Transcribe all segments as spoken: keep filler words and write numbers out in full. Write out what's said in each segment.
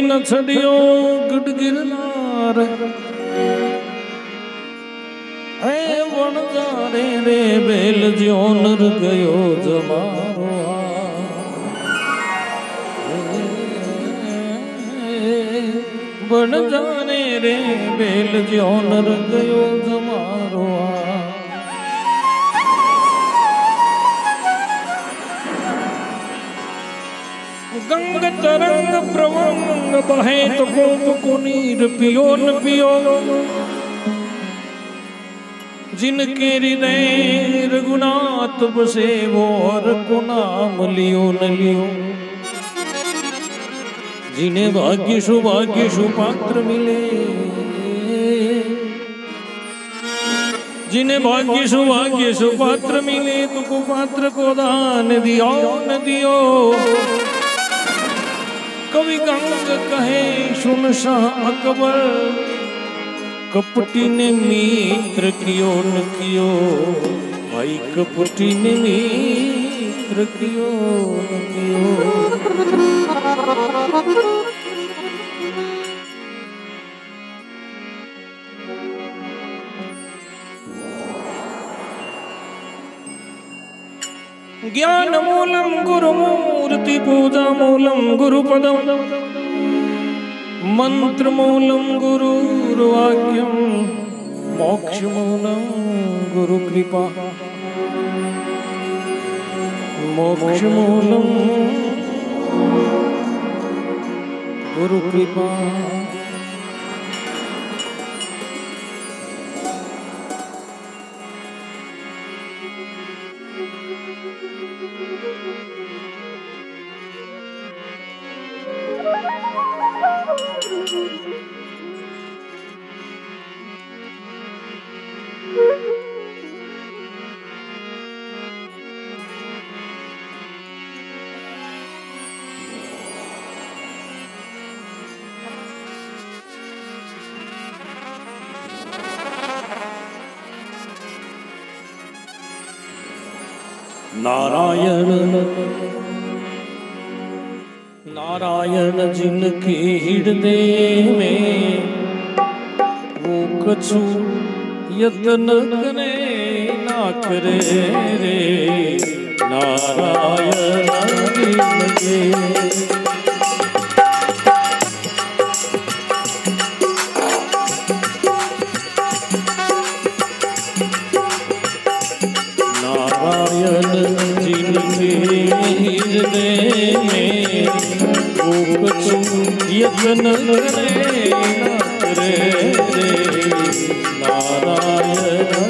न छड़ियो गढ़ गिरनार है वन जारे रे बेल ज्यो नर गयो जमारो बन जाने रे बेल ज्यो नर गयो जमारो गंग तरंग प्रवंग बहे तो कोप को नीर पियो न पियो जिनके हृदय रघुनाथ बसे वो हर को नाम लियो न लियो जिन्हें भाग्य सौभाग्य सुपात्र मिले जिन्हें भाग्य सौभाग्य सुपात्र मिले तो को पात्र को दान दियो न दियो कवि गंग कहे सुन शाह अकबर कपटी ने मित्र कियो न कियो भाई कपटी ने मित्र कियो न कियो ज्ञान मूलम गुरु मूर्ति पूजा मूलम गुरुपदम मंत्र मूलम गुरुर्वाक्यम मोक्ष मूलम गुरु कृपा मोक्ष मूलम गुरु कृपा नारायण नारायण जिनके हृदय में वो कछु यत्न करे ना करे रे नारायण जिनके यत्न करे ना करे रे नारायण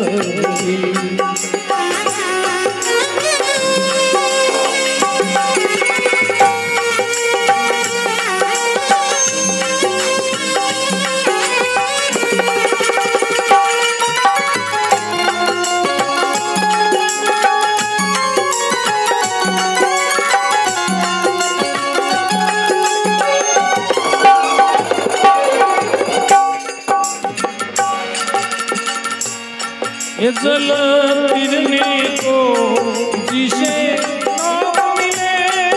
ये जल फिरने को जिसे नाम मिले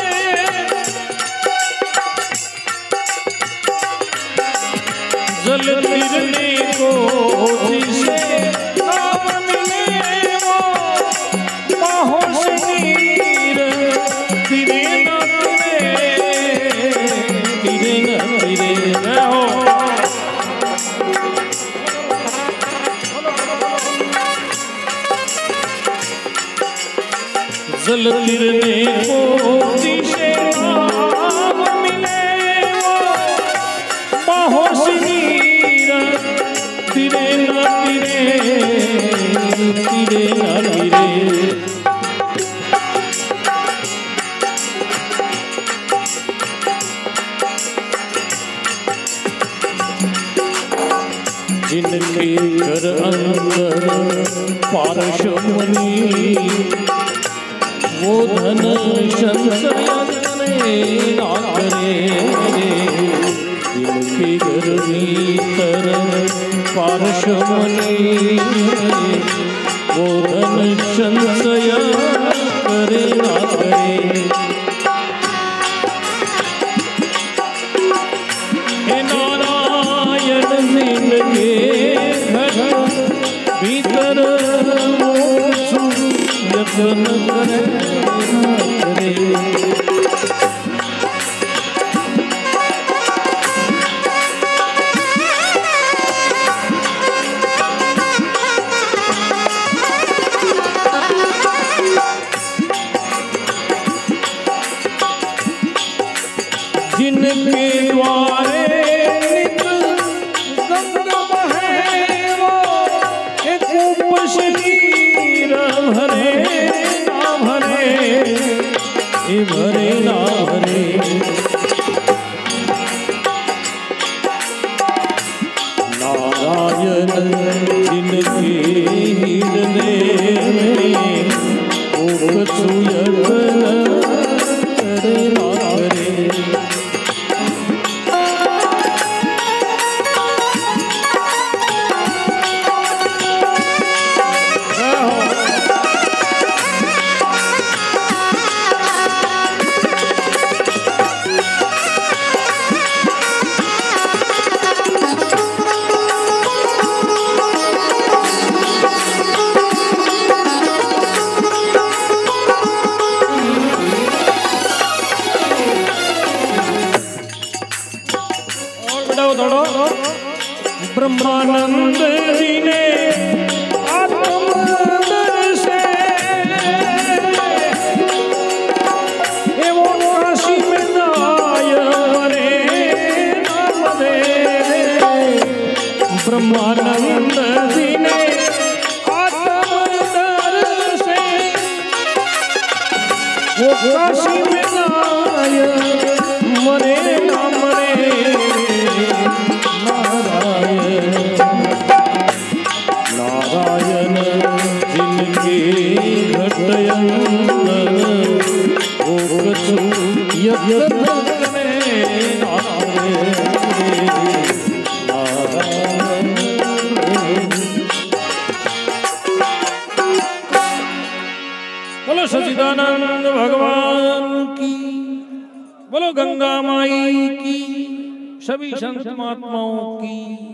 जल फिरने को जिसे नाम मिले वो बाहों से नीर फिरे न फिरे फिरे न फिरे रहो जल फिरने को जिसे नाम मिले वो बाहों से नीर फिरे न फिरे फिरे न फिरे जिनके घर अंदर पारशमनी वो धन संचय ना करे जिनके घर भीतर पारशमनी वो धन संचय करे ना करे मन करे करे। जिनके द्वारे नित गंगा बहे वो एक उपशरीर भरे ना भरे ए भरे ना भरे। नारायण जिनके हृदय में वो कछु यत्न करे ना करे। ब्रह्मानंद जी ने आत्मदर्शन एवं काशी में नायरे नाम दे। ब्रह्मानंद जी ने आत्मदर्शन वो काशी में नाय मरे ना मरे। नारायण जिनके घटयंदन वो कछु यत्न करे ना करे। बोलो सच्चिदानंद भगवान की, बोलो गंगा माई की, सभी संत महात्माओं की।